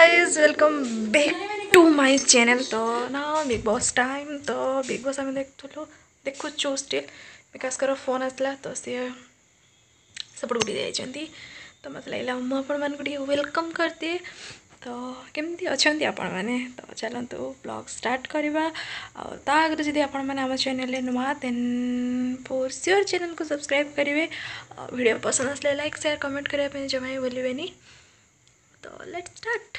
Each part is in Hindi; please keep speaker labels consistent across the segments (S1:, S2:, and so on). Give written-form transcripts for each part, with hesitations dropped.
S1: Guys welcome back to my channel. तो ना बिग बॉस टाइम तो बिग बॉस आम देखु स्टिल विकास कर फोन आसला तो सी सेपट उड़ी जाइए तो मत लगे मुझे वेलकम करदिए। तो केमती अच्छा आपण मैंने तो चलतु ब्लॉग स्टार्ट करवा आगे जब आपण मैंने आम चैनल नुआ देन फोर श्योर चैनल को सब्सक्राइब करेंगे। वीडियो पसंद आसले लाइक शेयर कमेंट करने जमा ही भूलें। तो लेट्स स्टार्ट।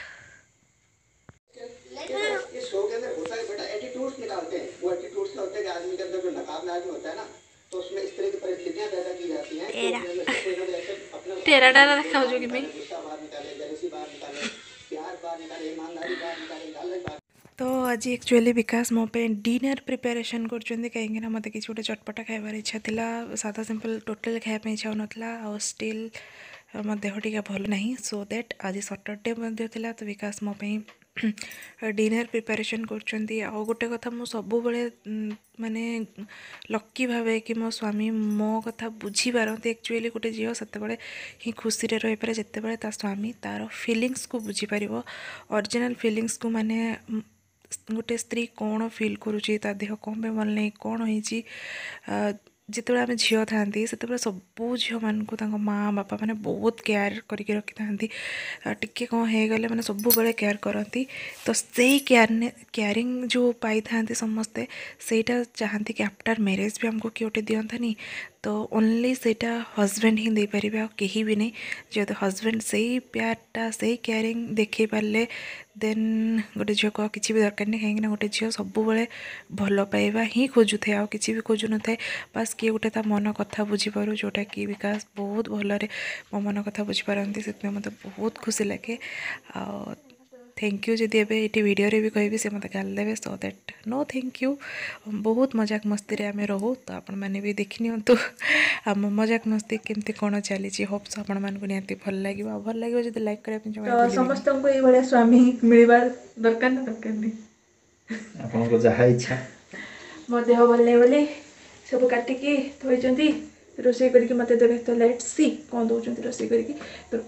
S2: ये शो के अंदर होता है बेटा एटीट्यूड्स निकालते हैं। वो एटीट्यूड्स क्या होते हैं कि आदमी के अंदर जो नकाबनाज होता है ना, तो उसमें इस तरह की परिस्थितियां पैदा की जाती हैं कि उसमें से कोई ना कोई ऐसे अपने
S1: तेरा डाला
S2: अपने
S1: रखा
S2: बाहर
S1: जो कि
S2: निकाले, गुस्सा बाहर निकाले, जेलसी बाहर निकाले, प्यार बाहर निकाले, ईमानदारी बाहर निकाले, लालच बाहर। तो आज एक्चुअली विकास मो पे डिनर प्रिपेरेसन कर कहीं मत कि गोटे चटपटा खाइबार इच्छा था। सादा सिंपल टोटल खायापी इच्छा होना आ स्टिल मो देह टी भल ना सो दैट आज सटरडे तो विकास मो डिनर प्रिपेरेसन कर गोटे कथा मु सब माने लकी भावे कि मो स्वामी मो कथा बुझी पारती। एक्चुअली गोटे झील से ही खुशी रही पारे जिते ता स्वामी तार फिलिंग्स को बुझीपर ओरिजिनल फिलिंग्स को माने गोटे स्त्री कौन फिल करुच्ची ता देह कौन पे भल नहीं कौन हो जिते आम झील था से सबू झील मानक माँ बापा मैंने बहुत केयर करके रखी था टिके कौन हो गले मैंने सब बड़े केयर करती। तो से केयरिंग जो पाई था समस्ते सेटा चाहती कि आफ्टर मैरिज भी हमको किए गोटे दिंतानी तो ओनली सेटा हजबैंड ही दे पारे आ कहीं भी नहीं। जो हजबैंड से ही प्यारटा से ही केयरिंग देखे पारे देन गोटे झील को किसी भी दरकार नहीं कहीं गोटे झील सब भल पाइबा ही खोजु थे आ कि भी खोजु न थे बास किए गोटे मन कथा बुझीपारू जोटा कि विकास बहुत भलरे मो मन कथा बुझीपारती से मत बहुत खुशी लगे। थैंक यू जदि एबे ये वीडियो रे भी कहि से मत गाल देवे so that no thank you. बहुत मजाक मस्ती रे आमे रहू तो आपण माने भी देखि नियंतु आम मजाक मस्ती केमती कोन चली होप्स आपण मान को नियंती भल लागिबो जदि लाइक करे तो समस्त को ए भले स्वामी मिलबा दरकार ना दरकार नहीं
S3: आपन को जहा इच्छा
S2: मो देह भल नहीं बोली सब काटिकी थोइचंती रोषे करके मत देवे। तो लेट्स सी कौन दउचंती रोषे करके तो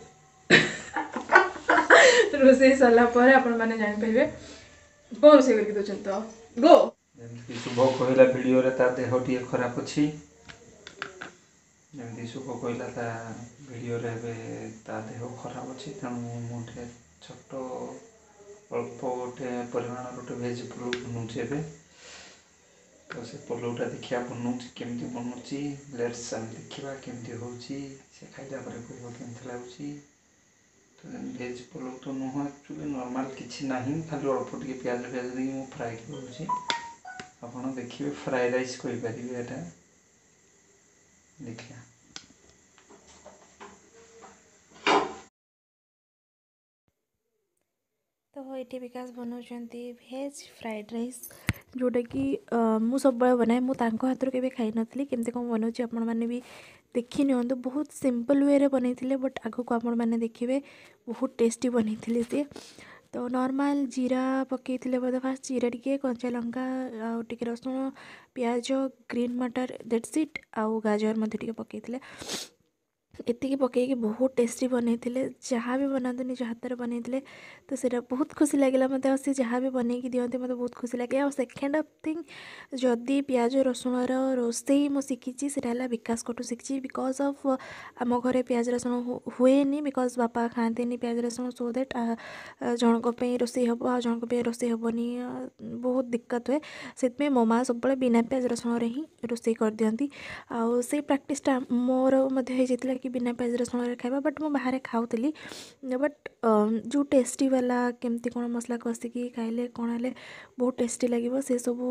S2: रोषे सरला पर आपण माने जानि पाइबे कौन रोषे करके दउचंत तो गो
S3: जमती शुभ कहला वीडियो रे ता देह टी खराब अछि जमती शुभ कहला ता वीडियो रे बे ता देह खराब अछि तनु मोटे छोटो अल्प गोटे परिमाण गोटे भेज पुलाव बनौचे बे तो से पुलावटा देखिया बनौचे केमती बनौची लेट्स हम देखिबा केमती होची से खाइला पर कहबो केमती लागुची। तो भेज पुलाव तो नुह एक्चुअली नॉर्मल किछि नाही खाली अल्प टिके प्याज दी मु फ्राई करूची आपण देखिए फ्राई राइस कोई पारिबे एटा देखिया।
S2: तो ये विकास बनाऊँच भेज फ्राइड राइस जोटा कि मु सब बनाए मुझे हाथ के खाई नी केमती कौन बनाऊँच आपण मैंने भी देखी नियंतु बहुत सिंपल वे रे बनई बट आग को आपण मैंने देखिए बहुत टेस्टी बनई सी। तो नॉर्मल जीरा पकई बोधे फास्ट जीरा टिके कंचा लंका आउ टिके रसुण प्याज ग्रीन मटर दैट्स इट आउ गाजर मध्य पकई एतिकी पकईकि बहुत टेस्टी बनई जहाँ भी बनाते निज हाथ में बनई तो सीटा बहुत खुशी लगे मत सी जहाँ भी बनई दिखते मत बहुत खुशी लगे। आ सेकेंड ऑफ थिंग जदि प्याज रसुण रोसई मुझे शिखी से विकास को शिखी बिकज ऑफ आम घरे प्याज रसुण हुए बिकज बापा खाते प्याज रसुण सो दैट जनक रोसई हम आ जनक रोसई हेनी बहुत दिक्कत हुए से मो माँ सब बिना प्याज रसुण ही रोसई कर दिखती आउ से प्राक्टिसटा मोर कि बिना प्याज रसुण खाइबा बट मु बाहर खाऊली बट जो टेस्टी वाला केमती कौन मसला कषिकी खाइले कौन है बहुत टेस्टी लगे से सबू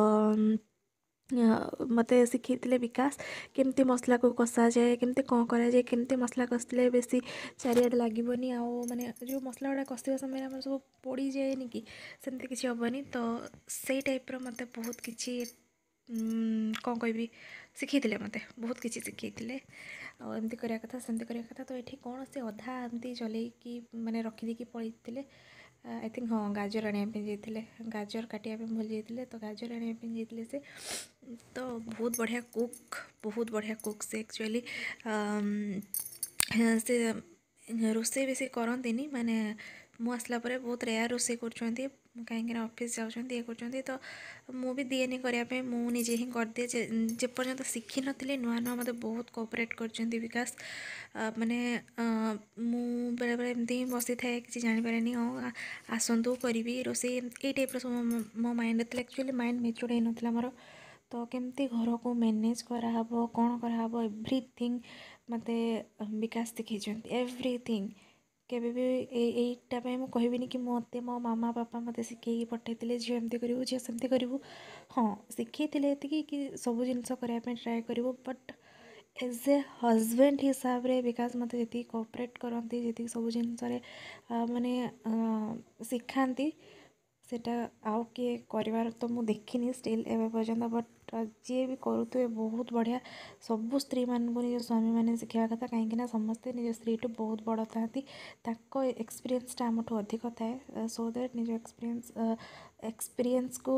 S2: मत शिखी विकास केमती मसला को कषा जाए केमती कौन करा जाए केमती मसला कषिले बेसी चारिआडे लगभग आउ माने जो मसला गुड़ा कषा समय आम सब पोड़ी जाए कि सेमती किसी हेनी तो से टाइप्र मत बहुत किसी कौन कह शिखी मत बहुत किसी शिखी एमती करवा कथा सेमती करवा कथा। तो ये कौन से अधा एमती चलैकी मैंने रखिदी पड़े आई थिंक हाँ गाजर आने गाजर काटिया भूल जाते तो गाजर आने से तो बहुत बढ़िया कुक से एक्चुअली से रोसे बेसी करती माने ମୁଁ ଆସିଲା ପରେ ବହୁତ ରେୟାର ରୋଷେଇ କରୁଛନ୍ତି କାହିଁକିନା ଅଫିସ୍ ଯାଉଛନ୍ତି ଇଏ କରୁଛନ୍ତି ତ ମୁଁ ବି ଦିଏନି କରିବା ପାଇଁ ମୁଁ ନିଜେ ହିଁ କରିଦିଏ ଯେପର୍ଯ୍ୟନ୍ତ ଶିଖିନଥିଲି ନୂଆ ନୂଆ ମୋତେ ବହୁତ କୋଅପରେଟ୍ କରିଛନ୍ତି ବିକାଶ ମାନେ ମୁଁ ବେଳେବେଳେ ଏମିତି ହିଁ ବସିଥାଏ କିଛି ଜାଣିପାରେନି ହଁ ଆସନ୍ତୁ କରିବି ରୋଷେଇ ଏଇ ଟାଇପ୍ର ସବୁ ମୋ ମାଇଣ୍ଡରେ ଥିଲା ଆକ୍ଚୁଆଲି ମାଇଣ୍ଡ ମେଚୁର୍ଡ ହେଇନଥିଲା ମୋର ତ କେମିତି ଘରକୁ ମ୍ୟାନେଜ୍ କରାହେବ କ'ଣ କରାହେବ ଏଭ୍ରିଥିଙ୍ଗ ମୋତେ ବିକାଶ ଶିଖେଇଛନ୍ତି ଏଭ୍ରିଥିଙ୍ଗ କେବେ ବି ଏଇଟା ପାଇଁ ମୁଁ କହିବିନି କି ମୋତେ ମୋ ମାମା ବାପା ମୋତେ ଶିଖେଇକି ପଠାଇଥିଲେ ଝିଅ ଏମିତି କରିବୁ ଝିଅ ସେମିତି କରିବୁ ହଁ ଶିଖେଇଥିଲେ ଏତିକି କି ସବୁ ଜିନିଷ କରିବା ପାଇଁ ଟ୍ରାଏ କରିବୁ ବଟ୍ ଏଜ୍ ଏ ହଜବେଣ୍ଡ ହିସାବରେ ବିକାଶ ମୋତେ ଯେତିକି କୋଅପରେଟ୍ କରନ୍ତି ଯେତିକି ସବୁ ଜିନିଷରେ ମାନେ ଶିଖାନ୍ତି ସେଇଟା ଆଉ କିଏ କରିବାର ତ ମୁଁ ଦେଖିନି ଷ୍ଟିଲ୍ ଏବେ ପର୍ଯ୍ୟନ୍ତ ବଟ୍ ଯିଏ ବି କରୁଥିବେ ବହୁତ ବଢ଼ିଆ ସବୁ ସ୍ତ୍ରୀମାନଙ୍କୁ ନିଜ ସ୍ୱାମୀମାନେ ଶିଖିବା କଥା କାହିଁକିନା ସମସ୍ତେ ନିଜ ସ୍ତ୍ରୀଠୁ ବହୁତ ବଡ଼ ଥାଆନ୍ତି ତାଙ୍କ ଏକ୍ସପିରିଏନ୍ସଟା ଆମଠୁ ଅଧିକ ଥାଏ ସୋ ଦ୍ୟାଟ୍ ନିଜ ଏକ୍ସପିରିଏନ୍ସକୁ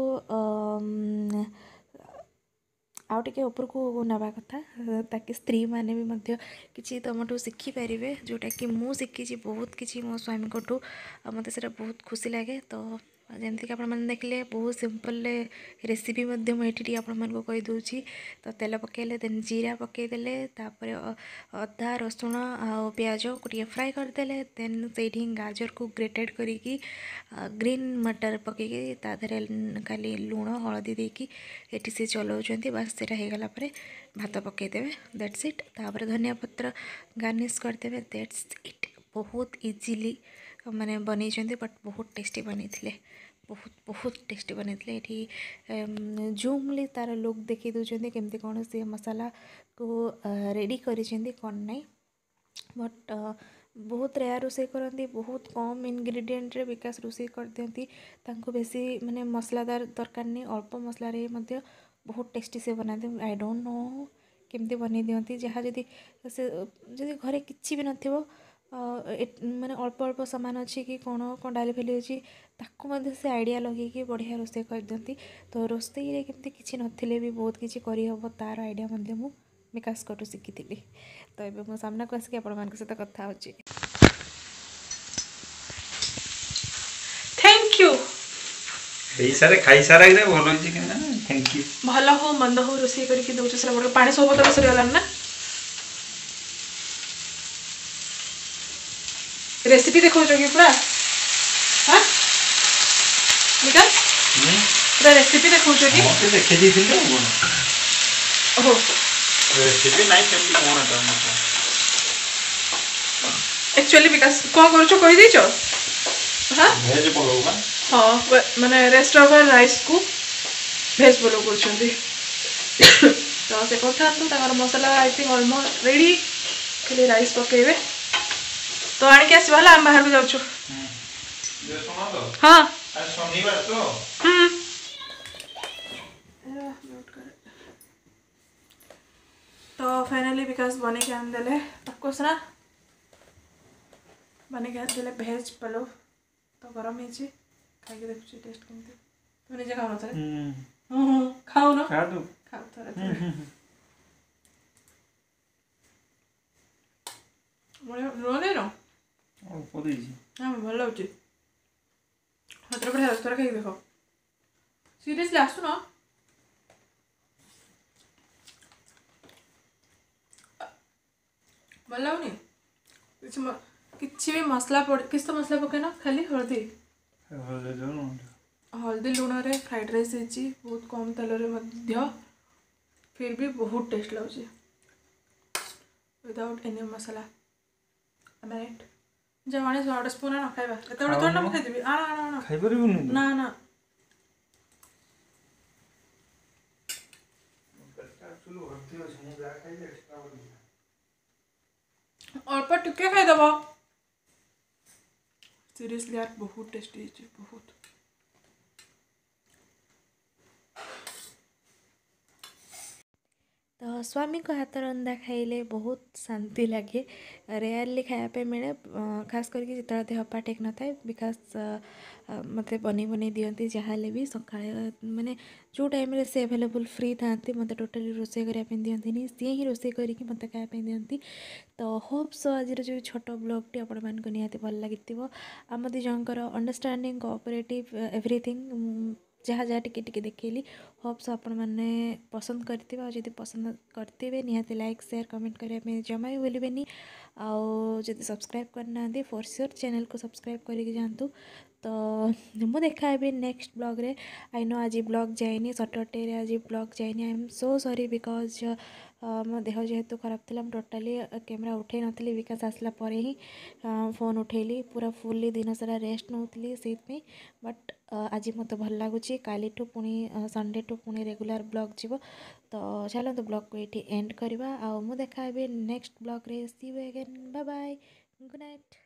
S2: ଆଉ ଟିକେ ଉପରକୁ ନେବା କଥା ତାକି ସ୍ତ୍ରୀମାନେ ବି ମଧ୍ୟ କିଛି ତୁମଠୁ ଶିଖିପାରିବେ ଯେଉଁଟାକି ମୁଁ ଶିଖିଛି ବହୁତ କିଛି ମୋ ସ୍ୱାମୀଙ୍କଠୁ ଆଉ ମୋତେ ସେଇଟା ବହୁତ ଖୁସି ଲାଗେ ତ ଯେମିତିକି ଆପଣମାନେ ଦେଖିଲେ ବହୁତ ସିମ୍ପଲ୍ରେ ରେସିପି ମଧ୍ୟ ମୁଁ ଏଠି ଟିକେ ଆପଣମାନଙ୍କୁ କହିଦେଉଛି ତ ତେଲ ପକାଇଲେ ଦେନ୍ ଜିରା ପକାଇଦେଲେ ତାପରେ ଅଦା ରସୁଣ ଆଉ ପିଆଜକୁ ଟିକେ ଫ୍ରାଏ କରିଦେଲେ ଦେନ୍ ସେଇଠି ଗାଜରକୁ ଗ୍ରେଟେଡ୍ କରିକି ଗ୍ରୀନ୍ ମଟର ପକାଇକି ତା ଦେହରେ ଖାଲି ଲୁଣ ହଳଦୀ ଦେଇକି ଏଠି ସେ ଚଲାଉଛନ୍ତି ବାସ୍ ସେଇଟା ହେଇଗଲା ପରେ ଭାତ ପକାଇଦେବେ ଦ୍ୟାଟ୍ସ ଇଟ୍ ତାପରେ ଧନିଆ ପତ୍ର ଗାର୍ନିସ୍ କରିଦେବେ ଦ୍ୟାଟ୍ସ ଇଟ୍ ବହୁତ ଇଜିଲି ମାନେ ବନେଇଛନ୍ତି ବଟ୍ ବହୁତ ଟେଷ୍ଟି ବନେଇଥିଲେ ବହୁତ ଟେଷ୍ଟି ବନେଇଥିଲେ ଏଠି ଜୁମ୍ଲି ତା'ର ଲୁକ୍ ଦେଖେଇ ଦେଉଛନ୍ତି କେମିତି କ'ଣ ସେ ମସଲାକୁ ରେଡ଼ି କରିଛନ୍ତି କ'ଣ ନାହିଁ ବଟ୍ ବହୁତ ରେୟାର ରୋଷେଇ କରନ୍ତି ବହୁତ କମ୍ ଇନଗ୍ରିଡ଼ିଏଣ୍ଟରେ ବିକାଶ ରୋଷେଇ କରିଦିଅନ୍ତି ତାଙ୍କୁ ବେଶୀ ମାନେ ମସଲାଦାର ଦରକାର ନାହିଁ ଅଳ୍ପ ମସଲାରେ ମଧ୍ୟ ବହୁତ ଟେଷ୍ଟି ସେ ବନାନ୍ତି ଆଇ ଡୋଣ୍ଟ ନୋ କେମିତି ବନେଇ ଦିଅନ୍ତି ଯାହା ଯଦି ଘରେ କିଛି ବି ନଥିବ ମାନେ ଅଳ୍ପ ଅଳ୍ପ ସାମାନ ଅଛି କି କ'ଣ ଡାଲି ଫାଲି ଅଛି ତାକୁ ମଧ୍ୟ ସେ ଆଇଡ଼ିଆ ଲଗେଇକି ବଢ଼ିଆ ରୋଷେଇ କରିଦିଅନ୍ତି ତ ରୋଷେଇରେ କେମିତି କିଛି ନଥିଲେ ବି ବହୁତ କିଛି କରିହେବ ତା'ର ଆଇଡ଼ିଆ ମଧ୍ୟ ମୁଁ ବିକାଶଙ୍କଠୁ ଶିଖିଥିଲି ତ ଏବେ ମୁଁ ସାମ୍ନାକୁ ଆସିକି ଆପଣମାନଙ୍କ ସହିତ କଥା ହେଉଛି
S1: ଥ୍ୟାଙ୍କ ୟୁ
S3: ଖାଇସାରା ଭଲ ହେଇଛି କି ନା ଥ୍ୟାଙ୍କ ୟୁ
S1: ଭଲ ହଉ ମନ୍ଦ ହଉ ରୋଷେଇ କରିକି ଦେଉଛି ସେଟା ଗୋଟେ ପାଣି ସବୁ ବୋତଲ ସରିଗଲାଣି ନା ରେସିପି ଦେଖାଉଛ କି ପୁରା ହଁ ବିକାଶ ପୁରା ରେସିପି ଦେଖାଉଛ କି
S3: ମୋତେ ଦେଖେଇ ଦେଇଥିଲି ଆଉ କ'ଣ
S1: ଓହୋ
S3: ରେସିପି ନାହିଁ କେମିତି କ'ଣ
S1: एक्चुअली विकास कौन करो कहीदेच हाँ
S3: ଭେଜ୍ ପଲଉ ବା
S1: हाँ माने रेस्ट ऑफ राइस को भेज पलौ कर तो से कथा मसला आई थिंक ऑलमोस्ट रेडी खाली राइस पकेबे तो आने के आसवा आम बाहर को जाऊँ हाँ
S3: शनिवार तो
S1: तो फाइनली विकास बने के आनदेले ताको सना बने के आनदेले भेज पलौ तो गरम है खाई देखुची टेस्ट केमती तू निजे खाऊ न खाऊ न खाऊ थोड़ा लुण देन हाँ भल लगे हाथ बढ़िया थोड़ा खाई देख सीरियसली आसुन भल लगुनि किसी भी मसला पड़ किस तो मसला पकेना खाली हल्दी हल्दी लुण रे फ्राइड राइस है बहुत कम तेल फिर भी बहुत टेस्ट लगे विदाउट एनी मसला राइट जब आने गोटे स्पून आण खाइबा एत बड़े थोड़ा ना खाइदेवी आण आण आण
S3: खाई परिबुनी
S1: ना ना अल्प टिके खाइदेव सीरियसली यार बहुत टेस्टी है बहुत
S2: तो स्वामी को हाथ रंधा खाइले बहुत शांति लगे रेयरली खायापे मिले खास करके जिते देह पा ठीक न था बिकज मत बन दिखती जहाँ भी सका माने जो टाइम से अवेलेबल फ्री था मत टोटाली रोषे करने दिखती सी ही रोषे करके मत खायापे दिखती तो होप्स आज जो छोट ब्लॉगटी आपण मानक निहाती भल लगी आम दी जंकर अंडरस्टैंडिंग कोऑपरेटिव एवरीथिंग जहाँ जहाँ टिके देखली होप्स आपण मैंने पसंद करते जब पसंद करते निहाती लाइक शेयर कमेंट करने जमा भी भूलें आदि सब्सक्राइब करना फॉर श्योर चैनल को सब्सक्राइब करके जातु तो मु देखा नेक्स्ट ब्लॉग रे आई नो आज ब्लॉग जाइनी सैटरडे आज ब्लॉग जाइनी I am so sorry because मो देह जेहेतु खराब थी टोटाली कैमेरा उठे नी विकास आसला ही फोन उठेली पूरा फुल्ली दिन सारा रेस्ट नौली से बट आज मत भल लगुच काली पुणी संडे टू पुणी रेगुलर ब्लॉग जीव तो चलते ब्लॉग को ये एंड करवा आ मु देखा नेक्स्ट ब्लॉग रे see you again bye bye good night.